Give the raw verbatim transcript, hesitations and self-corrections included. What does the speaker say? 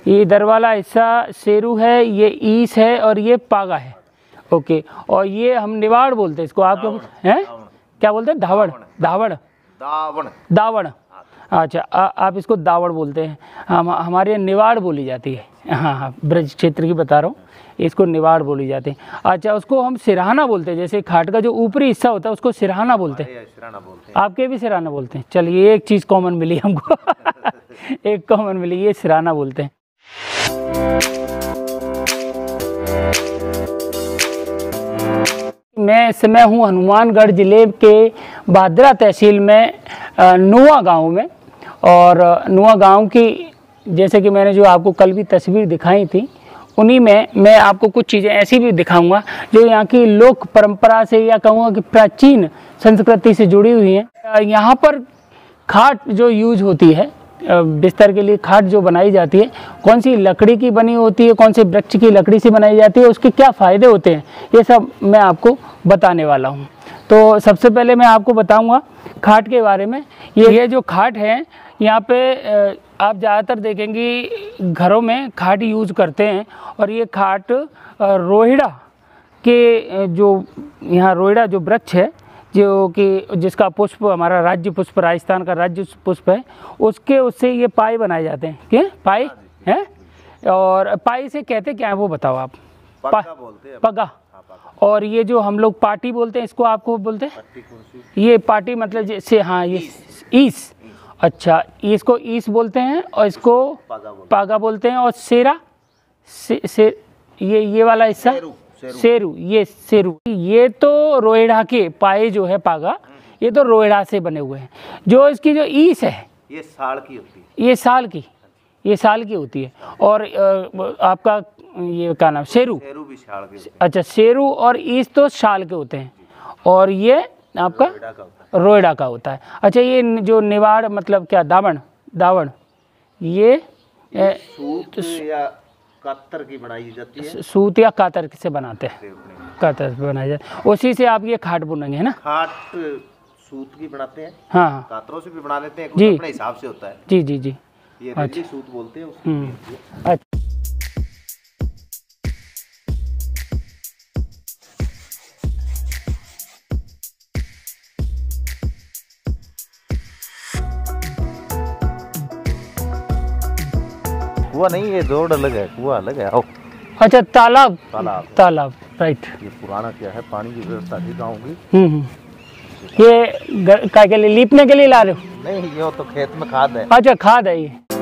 ये इधर वाला हिस्सा शेरू है, ये ईस है और ये पागा है। ओके, और ये हम निवाड़ बोलते हैं इसको। आप क्या हैं, क्या बोलते हैं? धावड़, धावड़, दावण, दावड़। अच्छा, आ, आप इसको दावड़ बोलते हैं। हम हमारे यहाँ निवाड़ बोली जाती है। हाँ हाँ, ब्रज क्षेत्र की बता रहा हूँ, इसको निवाड़ बोली जाती है। अच्छा, उसको हम सिरहाना बोलते हैं। जैसे खाट का जो ऊपरी हिस्सा होता है उसको सिरहाना बोलते हैं। आपके भी सिरहाना बोलते हैं। चलिए, एक चीज़ कॉमन मिली हमको एक कॉमन मिली, ये सिरहाना बोलते हैं। मैं इस समय हूँ हनुमानगढ़ ज़िले के भादरा तहसील में नुआ गांव में। और नुआ गांव की, जैसे कि मैंने जो आपको कल भी तस्वीर दिखाई थी, उन्हीं में मैं आपको कुछ चीज़ें ऐसी भी दिखाऊंगा जो यहाँ की लोक परंपरा से, या कहूँगा कि प्राचीन संस्कृति से जुड़ी हुई हैं। यहाँ पर खाट जो यूज होती है, बिस्तर के लिए खाट जो बनाई जाती है, कौन सी लकड़ी की बनी होती है, कौन से वृक्ष की लकड़ी से बनाई जाती है, उसके क्या फ़ायदे होते हैं, ये सब मैं आपको बताने वाला हूँ। तो सबसे पहले मैं आपको बताऊँगा खाट के बारे में। ये ये जो खाट है, यहाँ पे आप ज़्यादातर देखेंगे घरों में खाट यूज़ करते हैं। और ये खाट रोहिड़ा के, जो यहाँ रोहिड़ा जो वृक्ष है, जो कि जिसका पुष्प हमारा राज्य पुष्प, राजस्थान का राज्य पुष्प है, उसके उससे ये पाए बनाए जाते हैं। क्या पाए हैं? और पाए से कहते क्या है वो बताओ आप? पग्गा बोलते हैं। पग्गा। और ये जो हम लोग पाटी बोलते हैं, इसको आपको बोलते हैं? ये पाटी मतलब जैसे, हाँ, ये ईस। अच्छा, इसको ईस बोलते हैं और इसको पागा बोलते हैं। और सेरा से, से ये ये वाला हिस्सा शेरू, ये शेरू। ये तो रोहिड़ा के पाए जो है पागा, ये तो रोहिड़ा से बने हुए हैं। जो इसकी जो ईस है, ये साल की होती है। ये साल की, ये साल की होती है। और आपका ये क्या नाम, शेरू? शेरू भी साल के होते हैं। अच्छा, शेरू और ईस तो साल के होते हैं, और ये आपका रोहिड़ा का होता है। अच्छा, ये जो निवाड़ मतलब क्या, दावण, दावण, ये सूत या कातर की बनाई जाती है। सूत या कातर से बनाते हैं, कातर से बनाई जाती है। उसी से आप ये खाट बुनेंगे, है ना? खाट सूत की बनाते हैं। हाँ हाँ, कातरों से भी बना लेते हैं, जी, अपने हिसाब से होता है। जी जी जी। ये रेडी सूत बोलते हैं उसको। अच्छा, कुआं नहीं, ये जोड़ अलग है, कुआं अलग है। आओ। अच्छा, तालाब, तालाब, तालाब, राइट। ये पुराना क्या है, पानी की व्यवस्था थी गाँव की। हम्म, ये क्या के लिए, लीपने के लिए ला रहे हो? नहीं, ये तो खेत में खाद है। अच्छा, खाद है ये।